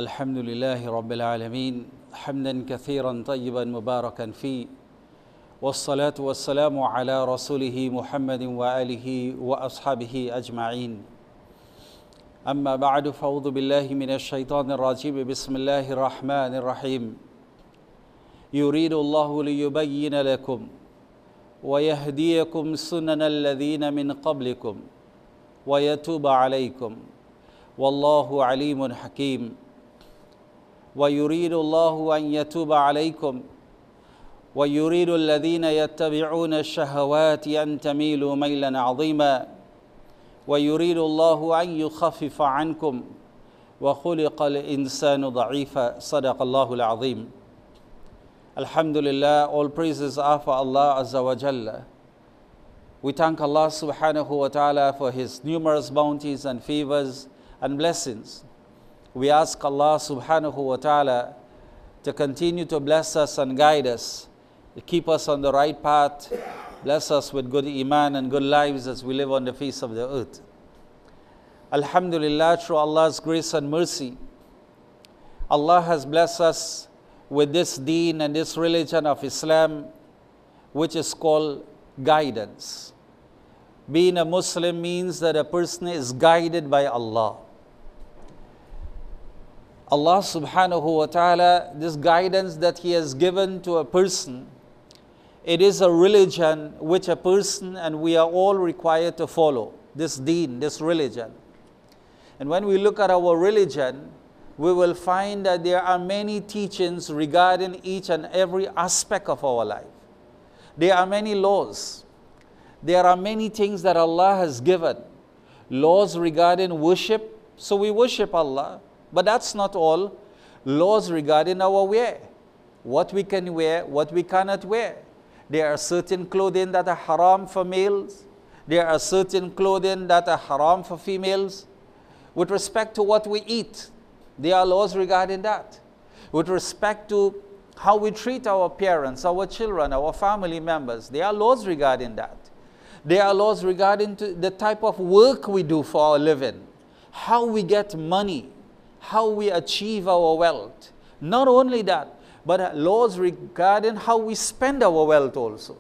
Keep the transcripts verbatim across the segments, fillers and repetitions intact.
الحمد لله رب العالمين حمدا كثيرا طيبا مباركا فيه والصلاة والسلام على رسوله محمد وآله وأصحابه أجمعين أما بعد فأعوذ بالله من الشيطان الرجيم بسم الله الرحمن الرحيم يريد الله ليبين لكم ويهديكم سنن الذين من قبلكم ويتوب عليكم والله عليم حكيم ويريد الله أن يتوب عليكم ويريد الذين يتبعون الشهوات أن تميلوا ميلا عظيما ويريد الله أن يخفف عنكم وخلق الإنسان ضعيفا صدق الله العظيم. Alhamdulillah, all praises are for Allah Azza wa Jalla. We thank Allah subhanahu wa ta'ala for His numerous bounties and favors and blessings. We ask Allah subhanahu wa ta'ala to continue to bless us and guide us, to keep us on the right path, bless us with good iman and good lives as we live on the face of the earth. Alhamdulillah, through Allah's grace and mercy, Allah has blessed us with this deen and this religion of Islam, which is called guidance. Being a Muslim means that a person is guided by Allah. Allah subhanahu wa ta'ala, this guidance that He has given to a person, it is a religion which a person and we are all required to follow, this deen, this religion. And when we look at our religion, we will find that there are many teachings regarding each and every aspect of our life. There are many laws. There are many things that Allah has given. Laws regarding worship, so we worship Allah. But that's not all. Laws regarding our wear. What we can wear, what we cannot wear. There are certain clothing that are haram for males. There are certain clothing that are haram for females. With respect to what we eat, there are laws regarding that. With respect to how we treat our parents, our children, our family members, there are laws regarding that. There are laws regarding to the type of work we do for our living, how we get money, how we achieve our wealth. Not only that, but laws regarding how we spend our wealth also.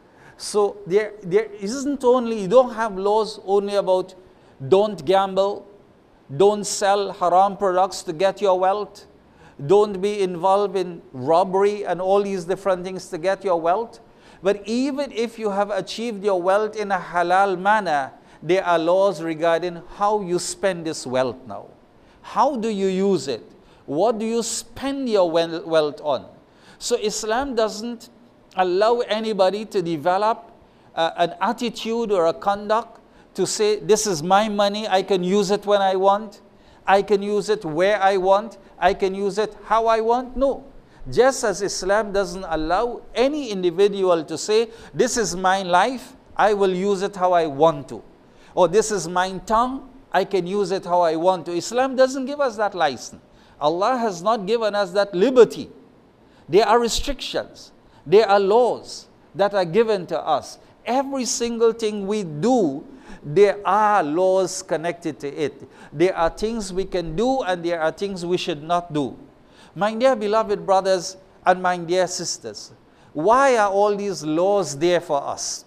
So there, there isn't only, you don't have laws only about don't gamble, don't sell haram products to get your wealth, don't be involved in robbery and all these different things to get your wealth. But even if you have achieved your wealth in a halal manner, there are laws regarding how you spend this wealth now. How do you use it? What do you spend your wealth on? So Islam doesn't allow anybody to develop uh, an attitude or a conduct to say, this is my money, I can use it when I want, I can use it where I want, I can use it how I want. No. Just as Islam doesn't allow any individual to say, this is my life, I will use it how I want to. Or this is my tongue, I can use it how I want to. Islam doesn't give us that license. Allah has not given us that liberty. There are restrictions. There are laws that are given to us. Every single thing we do, there are laws connected to it. There are things we can do and there are things we should not do. My dear beloved brothers and my dear sisters, why are all these laws there for us?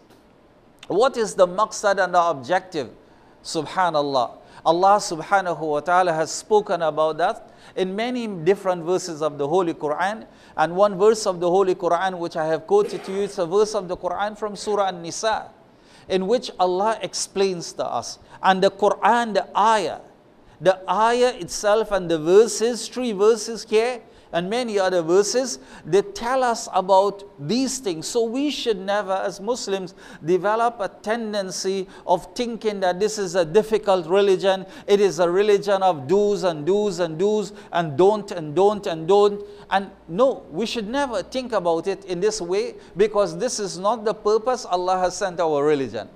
What is the maqsad and the objective? Subhanallah. Allah subhanahu wa ta'ala has spoken about that in many different verses of the Holy Quran. And one verse of the Holy Quran which I have quoted to you, it's a verse of the Quran from Surah An-Nisa, in which Allah explains to us. And the Quran, the ayah, the ayah itself and the verses, three verses here, and many other verses, they tell us about these things. So we should never, as Muslims, develop a tendency of thinking that this is a difficult religion. It is a religion of do's and do's and do's and don't and don't and don't. And no, we should never think about it in this way, because this is not the purpose Allah has sent our religion.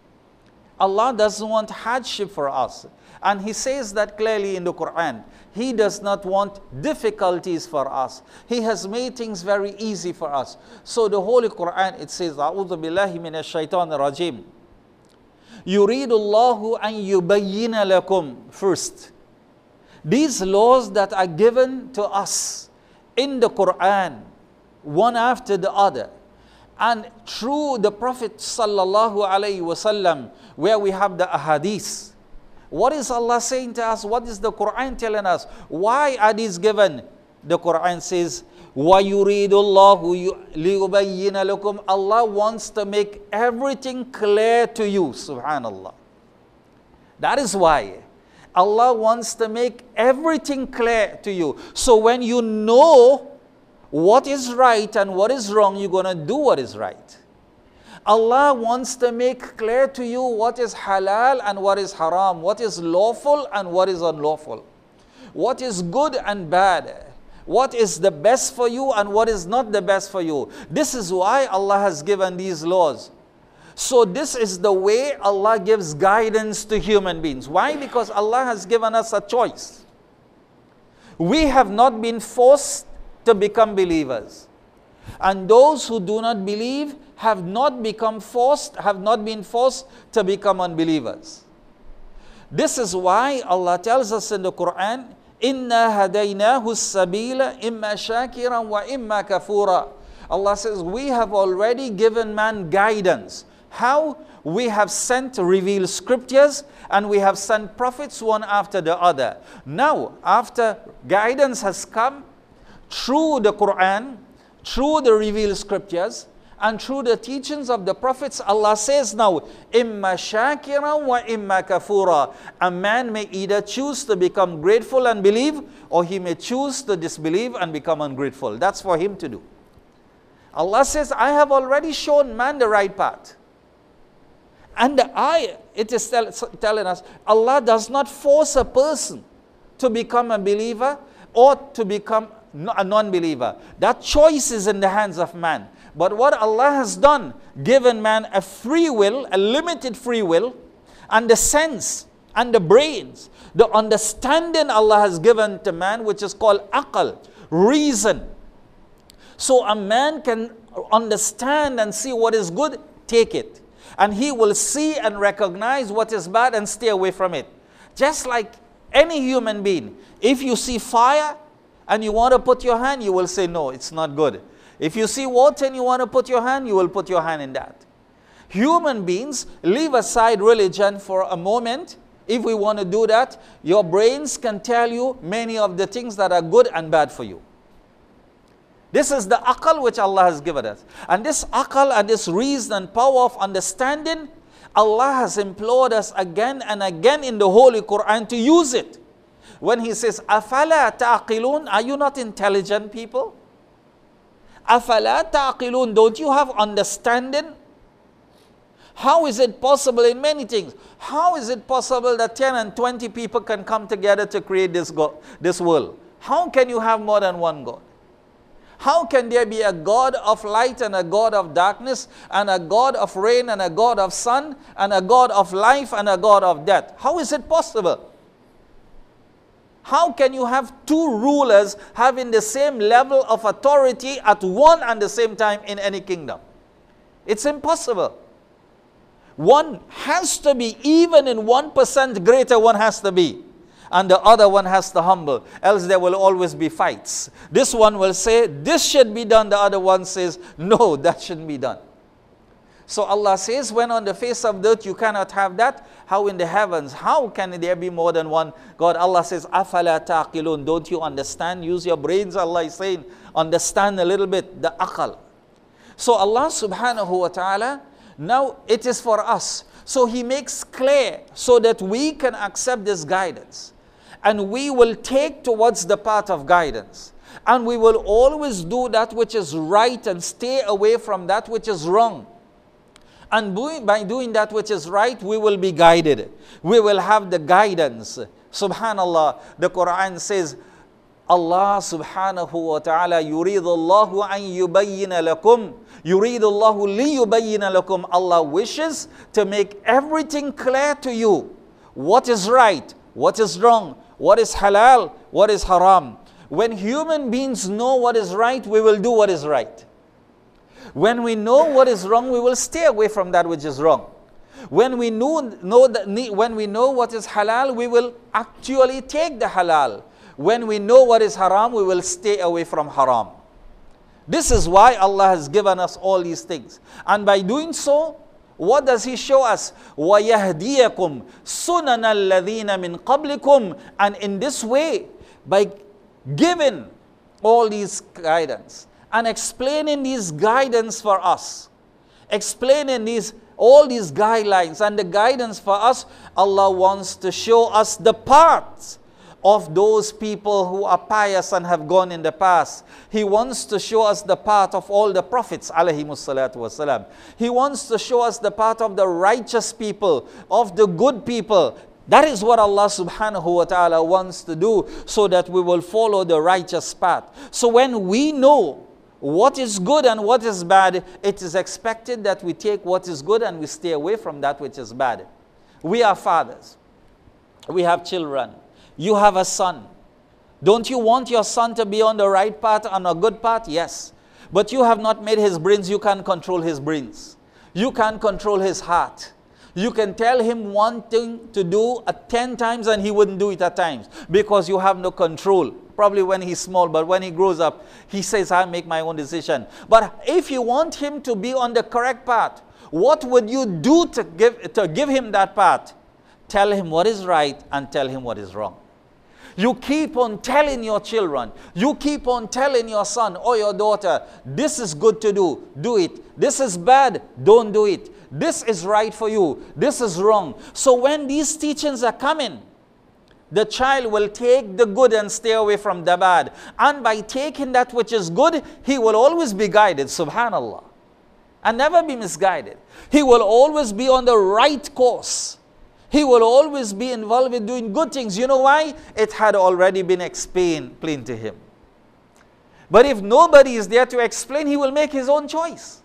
Allah doesn't want hardship for us. And He says that clearly in the Quran. He does not want difficulties for us. He has made things very easy for us. So the Holy Quran, it says, A'udhu billahi minash shaitanir rajim. Yuridullahu an yubayyina lakum. First, These laws that are given to us in the Quran, one after the other, and through the Prophet sallallahu alaihi wasallam, where we have the ahadith. What is Allah saying to us? What is the Quran telling us? Why are these given? The Quran says, وَيُرِيدُ اللَّهُ لِيُبَيِّنَ لَكُمْ. Allah wants to make everything clear to you. Subhanallah. That is why Allah wants to make everything clear to you. So when you know what is right and what is wrong, you're going to do what is right. Allah wants to make clear to you what is halal and what is haram, what is lawful and what is unlawful, what is good and bad, what is the best for you and what is not the best for you. This is why Allah has given these laws. So this is the way Allah gives guidance to human beings. Why? Because Allah has given us a choice. We have not been forced to become believers. And those who do not believe have not become forced, have not been forced to become unbelievers. This is why Allah tells us in the Quran, Inna hadaynahu sabila imma shakiran wa imma kafura. Allah says, we have already given man guidance. How? We have sent revealed scriptures and we have sent prophets one after the other. Now, after guidance has come through the Quran, through the revealed scriptures, and through the teachings of the prophets, Allah says now, Imma shakiran wa imma kafura. A man may either choose to become grateful and believe, or he may choose to disbelieve and become ungrateful. That's for him to do. Allah says, I have already shown man the right path. And the ayah, it is tell, telling us, Allah does not force a person to become a believer or to become a non-believer. That choice is in the hands of man. But what Allah has done, given man a free will, a limited free will, and the sense and the brains, the understanding Allah has given to man, which is called aql, reason. So a man can understand and see what is good, take it. And he will see and recognize what is bad and stay away from it. Just like any human being, if you see fire and you want to put your hand, you will say, no, it's not good. If you see water and you want to put your hand, you will put your hand in that. Human beings, leave aside religion for a moment. If we want to do that, your brains can tell you many of the things that are good and bad for you. This is the aql which Allah has given us. And this aql and this reason and power of understanding, Allah has implored us again and again in the Holy Quran to use it. When He says, أَفَلَا تَعْقِلُونَ. Are you not intelligent people? أَفَلَا تَعْقِلُونَ. Don't you have understanding? How is it possible in many things? How is it possible that ten and twenty people can come together to create this, God, this world? How can you have more than one God? How can there be a God of light and a God of darkness and a God of rain and a God of sun and a God of life and a God of death? How is it possible? How can you have two rulers having the same level of authority at one and the same time in any kingdom? It's impossible. One has to be, even in one percent greater, one has to be. And the other one has to humble, else there will always be fights. This one will say, this should be done. The other one says, no, that shouldn't be done. So Allah says, when on the face of the earth you cannot have that, how in the heavens, how can there be more than one God? Allah says, أَفَلَا تَعْقِلُونَ. Don't you understand? Use your brains, Allah is saying. Understand a little bit, the aql. So Allah subhanahu wa ta'ala, now it is for us. So He makes clear so that we can accept this guidance. And we will take towards the path of guidance. And we will always do that which is right and stay away from that which is wrong. And by doing that which is right, we will be guided. We will have the guidance. Subhanallah, the Quran says, Allah subhanahu wa ta'ala, يُرِيدُ اللَّهُ أَن يُبَيِّنَ لَكُمْ يُرِيدُ اللَّهُ لِيُبَيِّنَ لَكُمْ. Allah wishes to make everything clear to you. What is right, what is wrong, what is halal, what is haram. When human beings know what is right, we will do what is right. When we know what is wrong, we will stay away from that which is wrong. When we know, know that, when we know what is halal, we will actually take the halal. When we know what is haram, we will stay away from haram. This is why Allah has given us all these things. And by doing so, what does He show us? وَيَهْدِيَكُمْ سُنَنَ الَّذِينَ مِنْ قَبْلِكُمْ. And in this way, by giving all these guidance and explaining these guidance for us, explaining these all these guidelines and the guidance for us, Allah wants to show us the paths of those people who are pious and have gone in the past. He wants to show us the path of all the prophets, alayhimus salatu wasalam. He wants to show us the path of the righteous people, of the good people. That is what Allah subhanahu wa ta'ala wants to do, so that we will follow the righteous path. So when we know what is good and what is bad, it is expected that we take what is good and we stay away from that which is bad. We are fathers. We have children. You have a son. Don't you want your son to be on the right path, on a good path? Yes. But you have not made his brains. You can't control his brains. You can't control his heart. You can tell him one thing to do at ten times and he wouldn't do it at times, because you have no control. Probably when he's small, but when he grows up, he says, I make my own decision. But if you want him to be on the correct path, what would you do to give, to give him that path? Tell him what is right and tell him what is wrong. You keep on telling your children, you keep on telling your son or your daughter, this is good to do, do it. This is bad, don't do it. This is right for you, this is wrong. So when these teachings are coming, the child will take the good and stay away from the bad. And by taking that which is good, he will always be guided, subhanallah, and never be misguided. He will always be on the right course. He will always be involved in doing good things. You know why? It had already been explained plain to him. But if nobody is there to explain, he will make his own choice.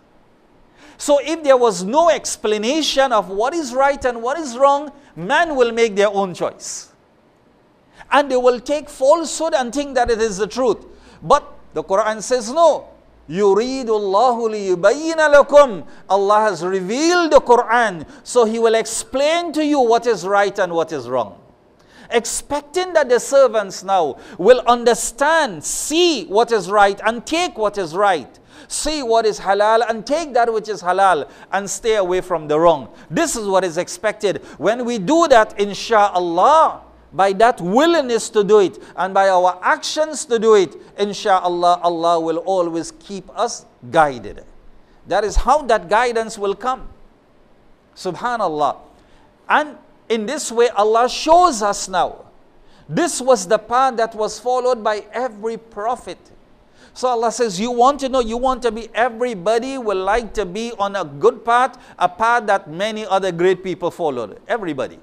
So if there was no explanation of what is right and what is wrong, man will make their own choice. And they will take falsehood and think that it is the truth. But the Quran says no. يُرِيدُ اللَّهُ لِيُبَيِّنَ لَكُمْ. Allah has revealed the Quran, so He will explain to you what is right and what is wrong. Expecting that the servants now will understand, see what is right and take what is right. See what is halal and take that which is halal and stay away from the wrong. This is what is expected. When we do that, insha'Allah, by that willingness to do it and by our actions to do it, insha'Allah, Allah will always keep us guided. That is how that guidance will come. Subhanallah. And in this way, Allah shows us now. This was the path that was followed by every prophet. So Allah says, you want to know, you want to be, everybody will like to be on a good path, a path that many other great people followed. Everybody.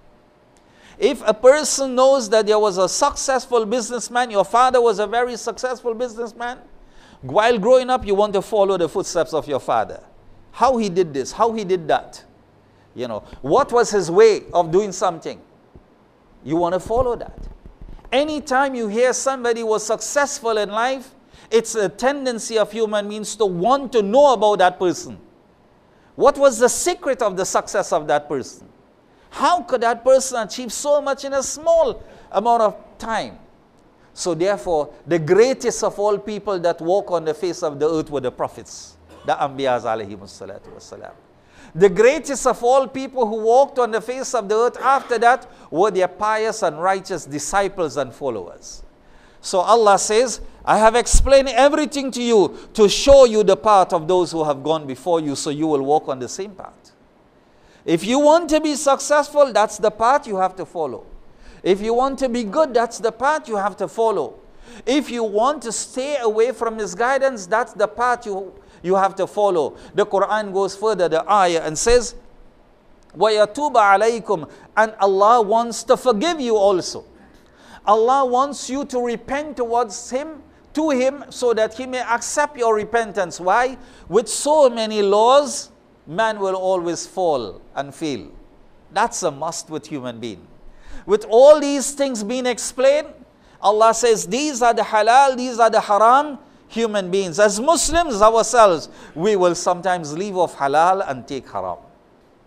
If a person knows that there was a successful businessman, your father was a very successful businessman, while growing up you want to follow the footsteps of your father. How he did this, how he did that. You know, what was his way of doing something? You want to follow that. Anytime you hear somebody was successful in life, it's a tendency of human beings to want to know about that person. What was the secret of the success of that person? How could that person achieve so much in a small amount of time? So therefore, the greatest of all people that walk on the face of the earth were the prophets, the Anbiyas alayhimus salatu wassalam. The greatest of all people who walked on the face of the earth after that were their pious and righteous disciples and followers. So Allah says, I have explained everything to you to show you the path of those who have gone before you, so you will walk on the same path. If you want to be successful, that's the path you have to follow. If you want to be good, that's the path you have to follow. If you want to stay away from misguidance, that's the path you, you have to follow. The Quran goes further, the ayah, and says, وَيَتُوبَ عَلَيْكُمْ. And Allah wants to forgive you also. Allah wants you to repent towards Him, to Him, so that He may accept your repentance. Why? With so many laws, man will always fall and fail. That's a must with human being. With all these things being explained, Allah says, these are the halal, these are the haram. Human beings, as Muslims ourselves, we will sometimes leave off halal and take haram.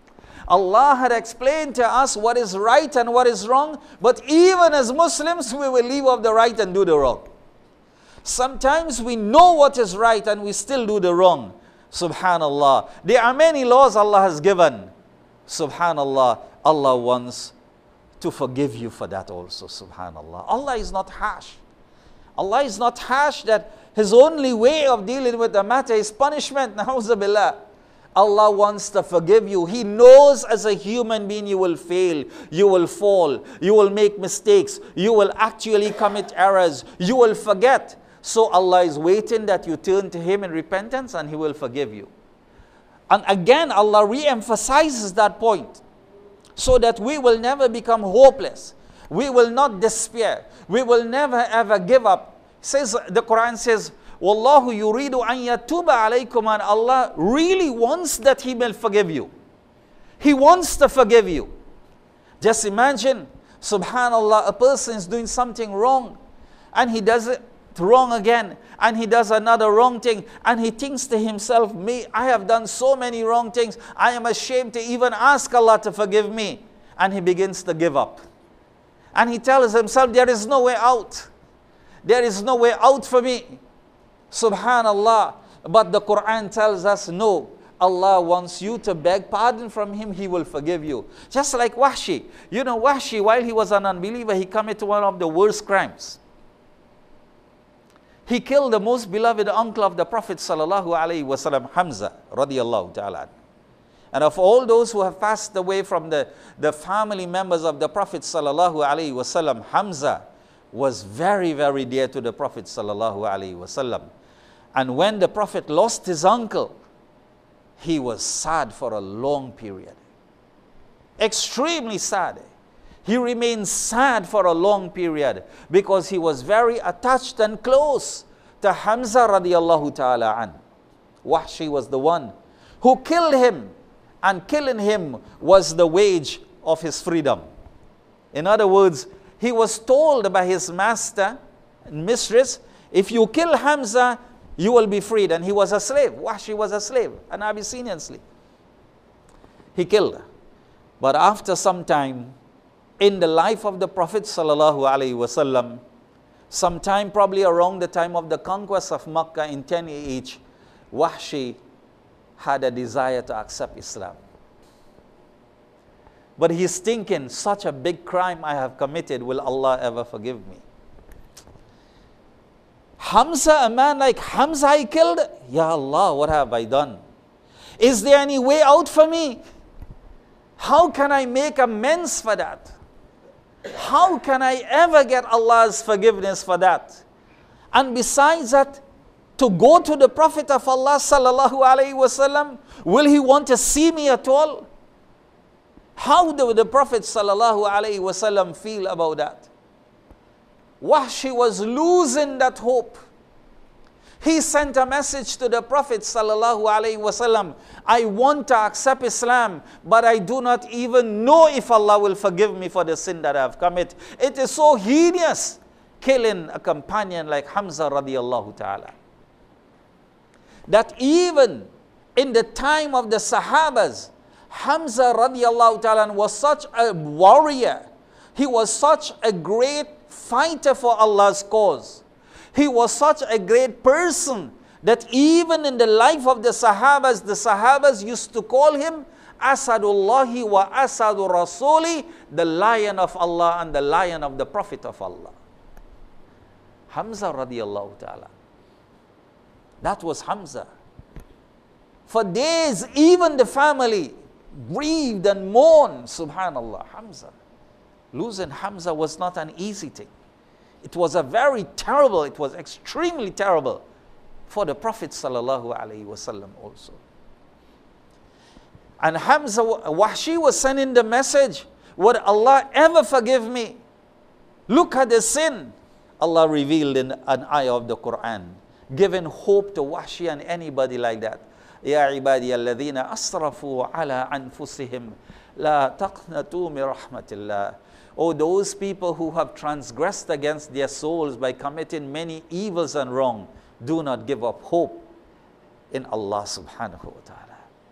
Allah had explained to us what is right and what is wrong, but even as Muslims, we will leave off the right and do the wrong. Sometimes we know what is right and we still do the wrong. Subhanallah. There are many laws Allah has given. Subhanallah. Allah wants to forgive you for that also. Subhanallah. Allah is not harsh. Allah is not harsh that His only way of dealing with the matter is punishment. Na'uzubillah. Allah wants to forgive you. He knows as a human being you will fail, you will fall, you will make mistakes, you will actually commit errors, you will forget. So Allah is waiting that you turn to Him in repentance and He will forgive you. And again, Allah re-emphasizes that point so that we will never become hopeless. We will not despair. We will never ever give up. It says, the Quran says, Wallahu yuridu an yatuba alaykum, and Allah really wants that He will forgive you. He wants to forgive you. Just imagine, subhanallah, a person is doing something wrong and he does it wrong again and he does another wrong thing and he thinks to himself, me, I have done so many wrong things, I am ashamed to even ask Allah to forgive me. And he begins to give up. And he tells himself, there is no way out. There is no way out for me. Subhanallah. But the Quran tells us, no, Allah wants you to beg pardon from Him, He will forgive you. Just like Wahshi. You know, Wahshi, while he was an unbeliever, he committed one of the worst crimes. He killed the most beloved uncle of the Prophet sallallahu alaihi wasallam, Hamza radiyallahu ta'ala. And of all those who have passed away from the, the family members of the Prophet sallallahu alaihi wasallam, Hamza was very, very dear to the Prophet sallallahu alaihi wasallam. And when the Prophet lost his uncle, he was sad for a long period. Extremely sad. He remained sad for a long period because he was very attached and close to Hamza radiallahu ta'ala an. Wahshi was the one who killed him, and killing him was the wage of his freedom. In other words, he was told by his master and mistress, if you kill Hamza, you will be freed. And he was a slave. Wahshi was a slave, an Abyssinian slave. He killed her. But after some time, in the life of the Prophet sallallahu alaihi wasallam, sometime probably around the time of the conquest of Makkah in ten A H, Wahshi had a desire to accept Islam. But he's thinking, such a big crime I have committed, will Allah ever forgive me? Hamza, a man like Hamza I killed? Ya Allah, what have I done? Is there any way out for me? How can I make amends for that? How can I ever get Allah's forgiveness for that? And besides that, to go to the Prophet of Allah sallallahu alaihi wasallam, will he want to see me at all? How do the Prophet sallallahu alaihi wasallam feel about that? Wahshi was losing that hope. He sent a message to the Prophet sallallahu alaihi wasallam, I want to accept Islam, but I do not even know if Allah will forgive me for the sin that I have committed. It is so heinous, killing a companion like Hamza radiallahu ta'ala, that even in the time of the Sahabas, Hamza radiallahu ta'ala was such a warrior. He was such a great fighter for Allah's cause. He was such a great person that even in the life of the Sahabas, the Sahabas used to call him Asadullahi wa Asadu Rasuli, the lion of Allah and the lion of the Prophet of Allah. Hamza radiallahu ta'ala. That was Hamza. For days, even the family grieved and mourned. Subhanallah, Hamza. Losing Hamza was not an easy thing. It was a very terrible, it was extremely terrible for the Prophet sallallahu alaihi wasallam also. And Hamza, Wahshi was sending the message, would Allah ever forgive me? Look at the sin. Allah revealed in an ayah of the Quran, giving hope to Wahshi and anybody like that. Ya ibadiy alladhina asrafu ala anfusihim la taqnatu min rahmatillah. Oh, those people who have transgressed against their souls by committing many evils and wrong, do not give up hope in Allah subhanahu wa ta'ala.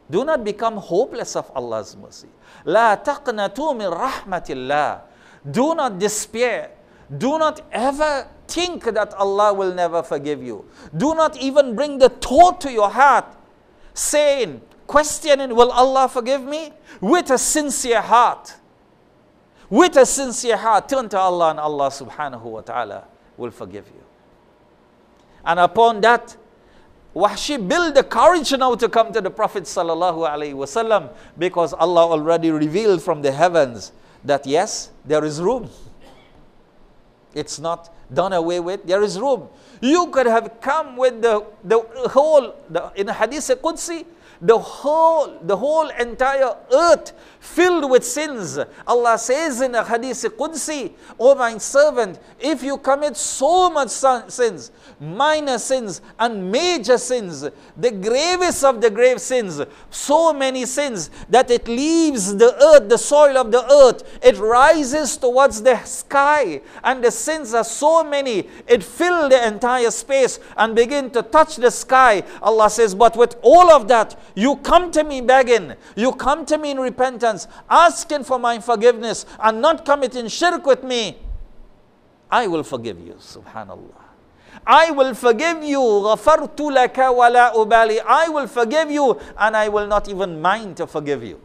Do not become hopeless of Allah's mercy. La taqnatu min rahmatillah. Do not despair. Do not ever think that Allah will never forgive you. Do not even bring the thought to your heart, saying, questioning, will Allah forgive me? With a sincere heart. With a sincere heart, turn to Allah and Allah subhanahu wa ta'ala will forgive you. And upon that, Wahshi built the courage now to come to the Prophet sallallahu alaihi wasallam, because Allah already revealed from the heavens that yes, there is room. It's not done away with. There is room. You could have come with the, the whole, the, in Hadith Qudsi, the whole, the whole entire earth filled with sins. Allah says in a Hadith Qudsi, O my servant, if you commit so much sins, minor sins and major sins, the gravest of the grave sins, so many sins that it leaves the earth, the soil of the earth, it rises towards the sky, and the sins are so many, it fills the entire space and begin to touch the sky. Allah says, but with all of that, you come to me begging, you come to me in repentance, asking for my forgiveness and not committing shirk with me, I will forgive you. Subhanallah. I will forgive you. غَفَرْتُ لَكَ وَلَا أُبَالِي. I will forgive you and I will not even mind to forgive you.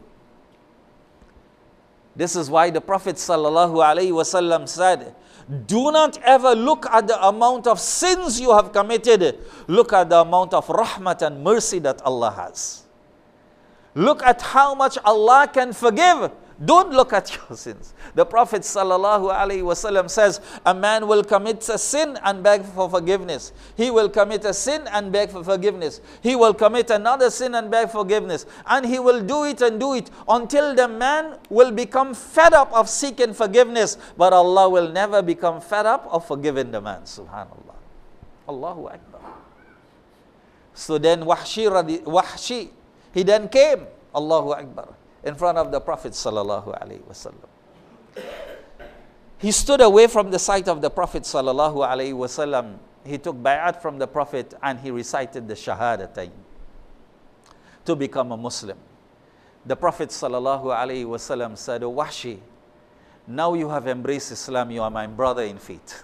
This is why the Prophet sallallahu alaihi wasallam said, do not ever look at the amount of sins you have committed. Look at the amount of rahmat and mercy that Allah has. Look at how much Allah can forgive. Don't look at your sins. The Prophet sallallahu alaihi wasallam says, a man will commit a sin and beg for forgiveness. He will commit a sin and beg for forgiveness. He will commit another sin and beg forgiveness. And he will do it and do it until the man will become fed up of seeking forgiveness. But Allah will never become fed up of forgiving the man. Subhanallah. Allahu Akbar. So then Wahshi, Wahshi he then came, Allahu Akbar, in front of the Prophet sallallahu alaihi wasallam. He stood away from the sight of the Prophet sallallahu alaihi wasallam. He took bay'at from the Prophet and he recited the shahadatayn to become a Muslim. The Prophet sallallahu alaihi wasallam said, O Wahshi, now you have embraced Islam, you are my brother in faith.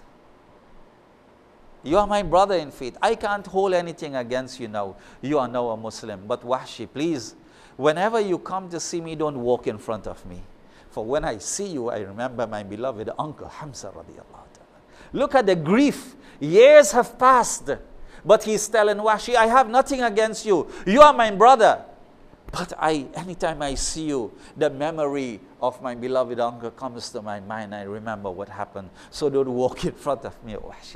You are my brother in faith. I can't hold anything against you now. You are now a Muslim. But Wahshi, please, whenever you come to see me, don't walk in front of me. For when I see you, I remember my beloved uncle, Hamza radiallahu ta'ala. Look at the grief. Years have passed. But he's telling Wahshi, I have nothing against you. You are my brother. But I, anytime I see you, the memory of my beloved uncle comes to my mind. I remember what happened. So don't walk in front of me, Wahshi.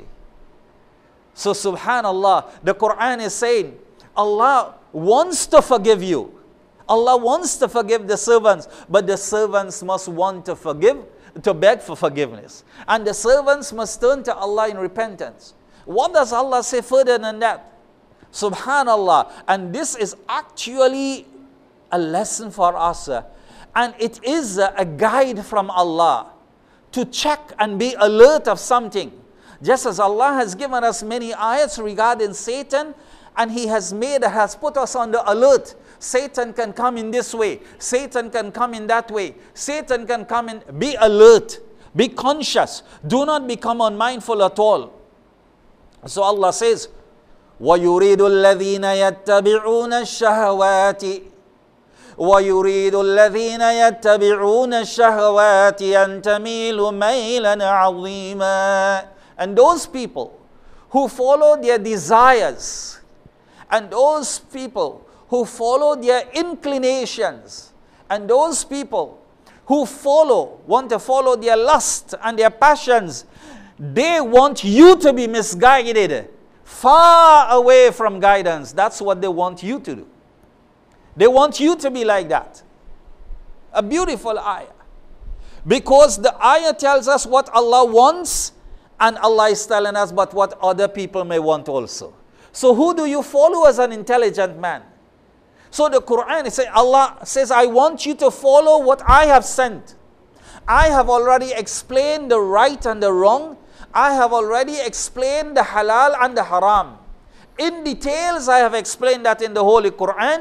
So subhanallah, the Quran is saying, Allah wants to forgive you. Allah wants to forgive the servants, but the servants must want to forgive, to beg for forgiveness. And the servants must turn to Allah in repentance. What does Allah say further than that? Subhanallah. And this is actually a lesson for us. And it is a guide from Allah to check and be alert of something. Just as Allah has given us many ayats regarding Satan, and He has made, has put us on the alert. Satan can come in this way. Satan can come in that way. Satan can come in. Be alert. Be conscious. Do not become unmindful at all. So Allah says, وَيُرِيدُ الَّذِينَ يَتَّبِعُونَ الشَّهَوَاتِ وَيُرِيدُ الَّذِينَ يَتَّبِعُونَ الشَّهَوَاتِ أَن تَمِيلُ مَيْلًا عَظِيمًا. And those people who follow their desires, and those people who follow their inclinations, and those people who follow, want to follow their lust and their passions, they want you to be misguided, far away from guidance. That's what they want you to do. They want you to be like that. A beautiful ayah. Because the ayah tells us what Allah wants, and Allah is telling us but what other people may want also. So who do you follow as an intelligent man? So the Quran is saying, Allah says, I want you to follow what I have sent. I have already explained the right and the wrong. I have already explained the halal and the haram. In details, I have explained that in the Holy Quran.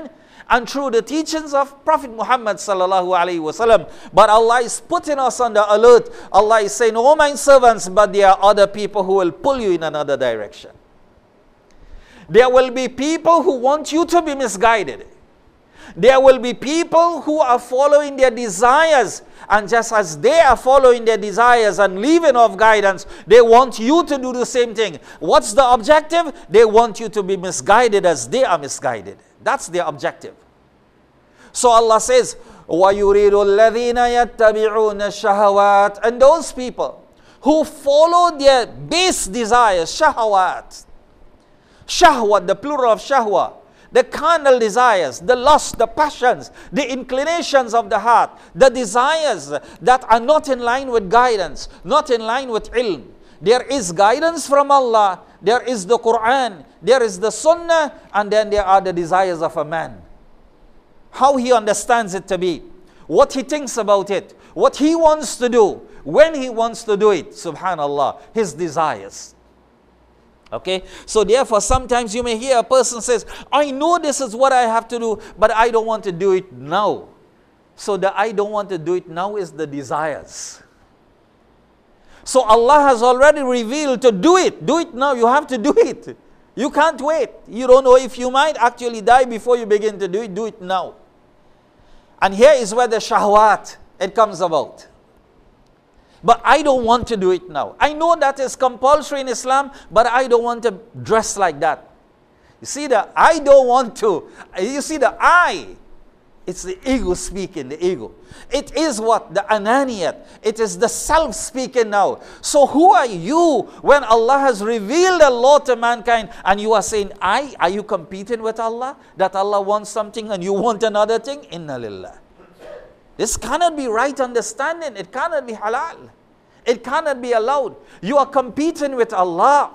and through the teachings of Prophet Muhammad sallallahu alaihi wasallam. But Allah is putting us on the alert. Allah is saying, "Oh my servants," but there are other people who will pull you in another direction. There will be people who want you to be misguided. There will be people who are following their desires, and just as they are following their desires and leaving off guidance, they want you to do the same thing. What's the objective? They want you to be misguided as they are misguided. That's their objective. So Allah says, وَيُرِيدُ الَّذِينَ يَتَّبِعُونَ الشَّهَوَاتِ, and those people who follow their base desires, shahawat. Shahwat, the plural of shahwa. The carnal desires, the lust, the passions, the inclinations of the heart, the desires that are not in line with guidance, not in line with ilm. There is guidance from Allah, there is the Quran, there is the Sunnah, and then there are the desires of a man. How he understands it to be, what he thinks about it, what he wants to do, when he wants to do it, subhanallah, his desires. Okay, so therefore sometimes you may hear a person says, I know this is what I have to do, but I don't want to do it now. So the I don't want to do it now is the desires. So Allah has already revealed to do it. Do it now. You have to do it. You can't wait. You don't know if you might actually die before you begin to do it. Do it now. And here is where the shahwat, it comes about. But I don't want to do it now. I know that is compulsory in Islam, but I don't want to dress like that. You see the I don't want to. You see the I. It's the ego speaking, the ego. It is what? The ananiyat. It is the self speaking now. So who are you when Allah has revealed a law to mankind and you are saying, I? Are you competing with Allah? That Allah wants something and you want another thing? Inna lillah. This cannot be right understanding. It cannot be halal. It cannot be allowed. You are competing with Allah.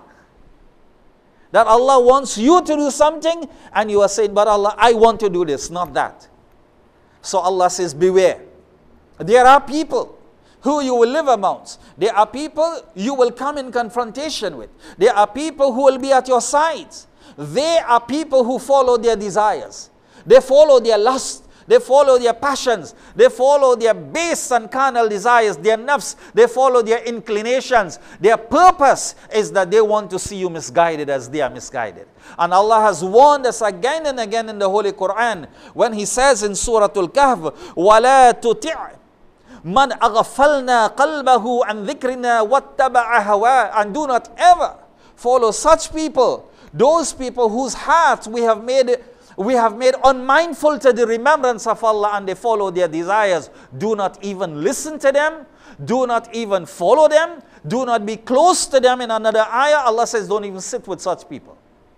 That Allah wants you to do something and you are saying, but Allah, I want to do this, not that. So Allah says, beware. There are people who you will live amongst. There are people you will come in confrontation with. There are people who will be at your sides. They are people who follow their desires. They follow their lust. They follow their passions. They follow their base and carnal desires, their nafs. They follow their inclinations. Their purpose is that they want to see you misguided as they are misguided. And Allah has warned us again and again in the Holy Quran when He says in Surah Al-Kahf, وَلَا تُطِعْ مَنْ أَغْفَلْنَا قَلْبَهُ عَنْ ذِكْرِنَا وَاتَّبَعَ هَوَاهُ. And do not ever follow such people, those people whose hearts we have made We have made unmindful to the remembrance of Allah and they follow their desires. Do not even listen to them. Do not even follow them. Do not be close to them. In another ayah, Allah says, don't even sit with such people.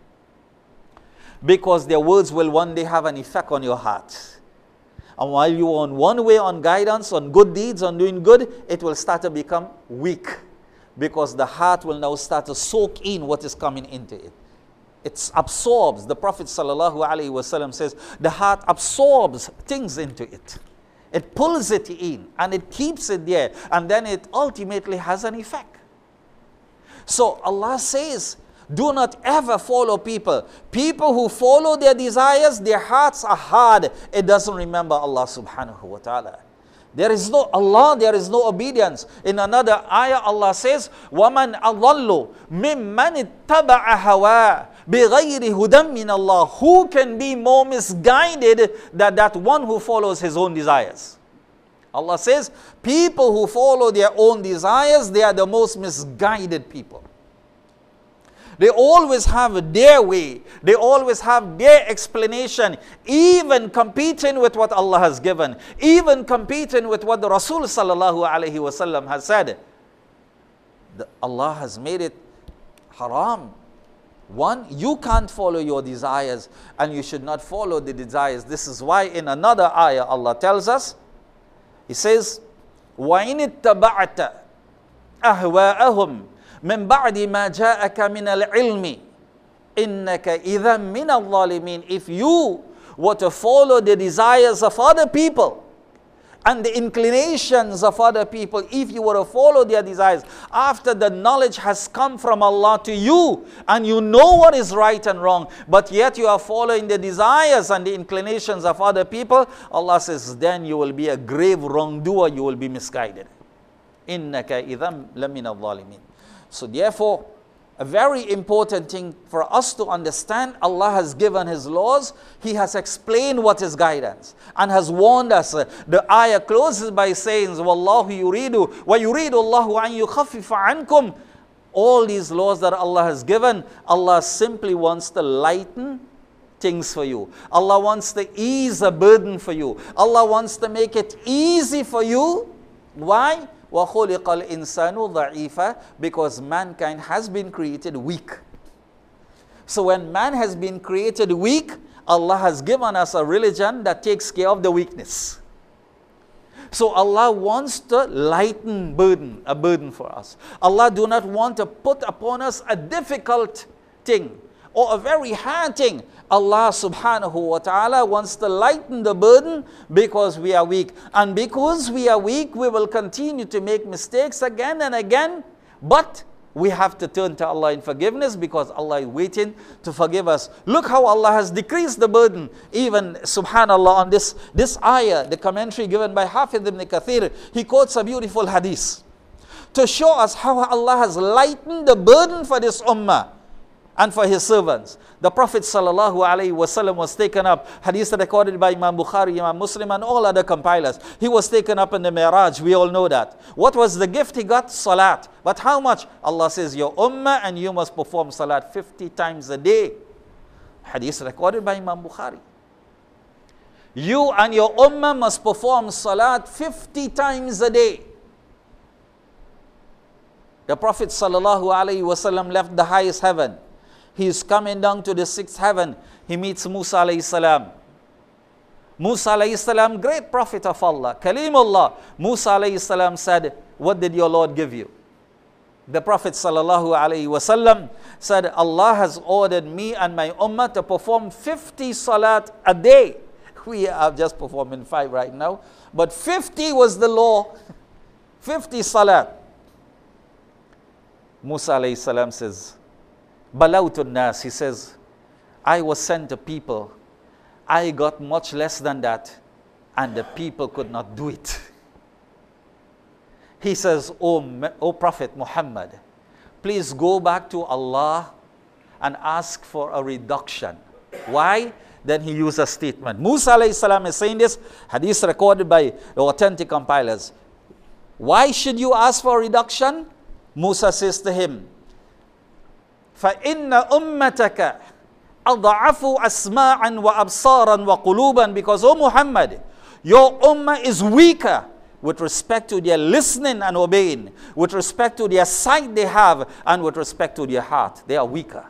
Because their words will one day have an effect on your heart. And while you are on one way, on guidance, on good deeds, on doing good, it will start to become weak. Because the heart will now start to soak in what is coming into it. It absorbs. The Prophet sallallahu alaihi wasallam says, the heart absorbs things into it. It pulls it in and it keeps it there. And then it ultimately has an effect. So Allah says, do not ever follow people. People who follow their desires, their hearts are hard. It doesn't remember Allah subhanahu wa ta'ala. There is no Allah, there is no obedience. In another ayah, Allah says, وَمَنْ أَضَلُّ مِمَّنِ اتَّبَعَ هَوَاهُ بِغَيْرِ هُدًى مِّنَ اللَّهِ. Who can be more misguided than that one who follows his own desires? Allah says, people who follow their own desires, they are the most misguided people. They always have their way. They always have their explanation, even competing with what Allah has given, even competing with what the Rasul sallallahu alaihi wasallam has said. The, Allah has made it haram. One, you can't follow your desires and you should not follow the desires. This is why in another ayah Allah tells us, He says, وَإِنِ اتَّبَعْتَ أَهْوَاءَهُمْ مِنْ بَعْدِ مَا جَاءَكَ مِنَ الْعِلْمِ إِنَّكَ إِذًا مِنَ الظَّالِمِينَ. If you were to follow the desires of other people, and the inclinations of other people, if you were to follow their desires, after the knowledge has come from Allah to you, and you know what is right and wrong, but yet you are following the desires and the inclinations of other people, Allah says, then you will be a grave wrongdoer, you will be misguided. Innaka idham lamina dhalimin. So therefore, a very important thing for us to understand, Allah has given His laws, He has explained what is guidance, and has warned us. The ayah closes by saying, Wallahu yuridu, wa yuridu Allahu an yukhaffifa ankum. All these laws that Allah has given, Allah simply wants to lighten things for you. Allah wants to ease a burden for you. Allah wants to make it easy for you. Why? وَخُلِقَ الْإِنسَانُ ضَعِيفًا, because mankind has been created weak. So when man has been created weak, Allah has given us a religion that takes care of the weakness. So Allah wants to lighten burden, a burden for us. Allah do not want to put upon us a difficult thing or a very hard thing. Allah subhanahu wa ta'ala wants to lighten the burden because we are weak. And because we are weak, we will continue to make mistakes again and again. But we have to turn to Allah in forgiveness because Allah is waiting to forgive us. Look how Allah has decreased the burden. Even subhanallah on this, this ayah, the commentary given by Hafiz ibn Kathir, he quotes a beautiful hadith to show us how Allah has lightened the burden for this ummah and for His servants. The Prophet sallallahu alaihi wasallam was taken up, hadith recorded by Imam Bukhari, Imam Muslim, and all other compilers. He was taken up in the Mi'raj, we all know that. What was the gift he got? Salat. But how much? Allah says, your ummah and you must perform salat fifty times a day. Hadith recorded by Imam Bukhari. You and your ummah must perform salat fifty times a day. The Prophet sallallahu alaihi wasallam left the highest heaven. He is coming down to the sixth heaven. He meets Musa alayhi salam. Musa alayhi salam, great prophet of Allah, Kalimullah. Musa alayhi salam said, what did your Lord give you? The Prophet sallallahu alayhi wasallam said, Allah has ordered me and my ummah to perform fifty salat a day. We are just performing five right now. But fifty was the law. fifty salat. Musa alayhi salam says, Balawtun nas, he says, I was sent to people. I got much less than that, and the people could not do it. He says, O, o Prophet Muhammad, please go back to Allah and ask for a reduction. Why? Then he used a statement. Musa alayhi salam is saying this, hadith recorded by the authentic compilers. Why should you ask for a reduction? Musa says to him, فَإِنَّ أُمَّتَكَ أَضْعَفُ أَسْمَاعًا وَأَبْصَارًا وَقُلُوبًا. Because, O Muhammad, your ummah is weaker with respect to their listening and obeying, with respect to their sight they have, and with respect to their heart. They are weaker.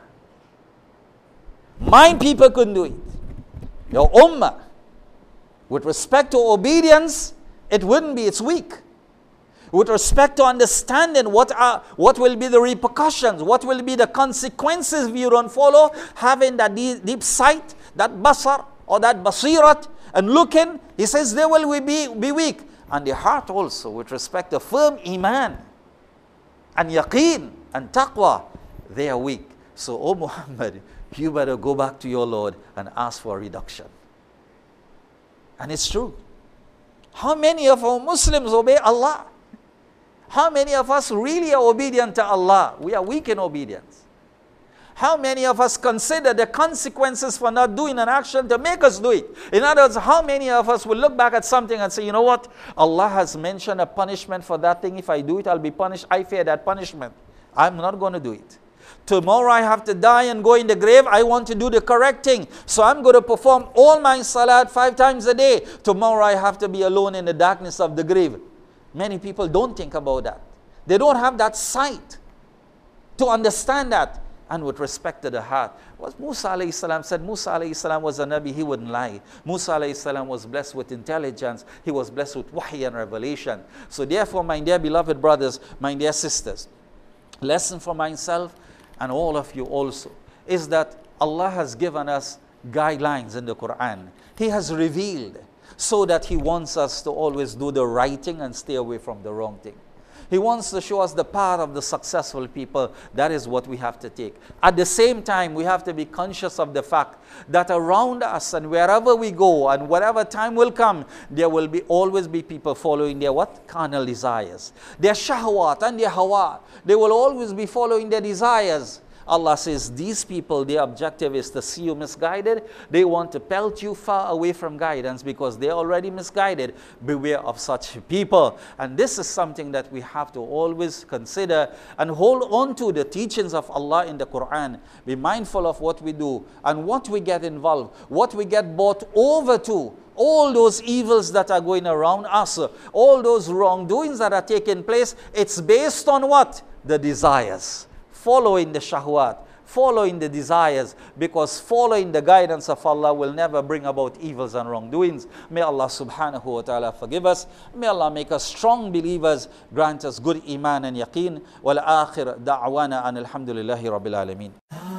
My people couldn't do it. Your ummah, with respect to obedience, it wouldn't be, it's weak. With respect to understanding what are, what will be the repercussions, what will be the consequences if you don't follow, having that deep, deep sight, that basar or that basirat, and looking, he says they will be, be weak. And the heart also, with respect to firm iman and yaqeen and taqwa, they are weak. So, O Muhammad, you better go back to your Lord and ask for a reduction. And it's true. How many of our Muslims obey Allah? How many of us really are obedient to Allah? We are weak in obedience. How many of us consider the consequences for not doing an action to make us do it? In other words, how many of us will look back at something and say, you know what? Allah has mentioned a punishment for that thing. If I do it, I'll be punished. I fear that punishment. I'm not going to do it. Tomorrow I have to die and go in the grave. I want to do the correct thing. So I'm going to perform all my salat five times a day. Tomorrow I have to be alone in the darkness of the grave. Many people don't think about that. They don't have that sight to understand that. And with respect to the heart, what Musa alayhi salam said, Musa alayhi salam was a Nabi, he wouldn't lie. Musa alayhi salam was blessed with intelligence. He was blessed with wahy and revelation. So therefore, my dear beloved brothers, my dear sisters, lesson for myself and all of you also, is that Allah has given us guidelines in the Quran. He has revealed. so that He wants us to always do the right thing and stay away from the wrong thing. He wants to show us the path of the successful people. That is what we have to take. At the same time, we have to be conscious of the fact that around us and wherever we go and whatever time will come, there will be always be people following their what? Carnal desires. Their shahwat and their hawa. They will always be following their desires. Allah says these people, their objective is to see you misguided. They want to pelt you far away from guidance because they're already misguided. Beware of such people. And this is something that we have to always consider and hold on to the teachings of Allah in the Quran. Be mindful of what we do and what we get involved, what we get bought over to. All those evils that are going around us, all those wrongdoings that are taking place, it's based on what? The desires. Following the shahwat, following the desires, because following the guidance of Allah will never bring about evils and wrongdoings. May Allah subhanahu wa ta'ala forgive us. May Allah make us strong believers, grant us good iman and yaqeen. Wal akhir da'wana an alhamdulillahi rabbil alameen.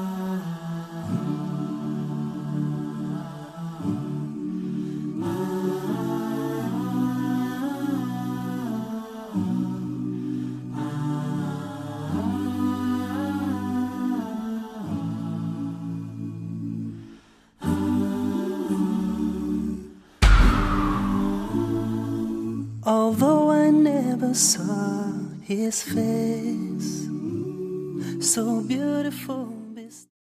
Although I never saw his face, so beautiful.